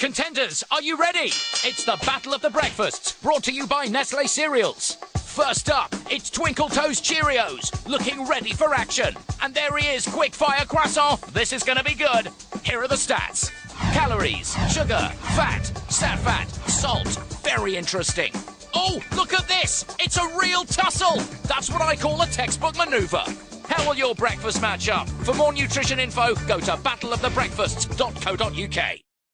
Contenders, are you ready? It's the Battle of the Breakfasts, brought to you by Nestle Cereals. First up, it's Twinkle Toes Cheerios, looking ready for action. And there he is, Quickfire Croissant. This is going to be good. Here are the stats. Calories, sugar, fat, sat fat, salt. Very interesting. Oh, look at this. It's a real tussle. That's what I call a textbook maneuver. How will your breakfast match up? For more nutrition info, go to battleofthebreakfasts.co.uk.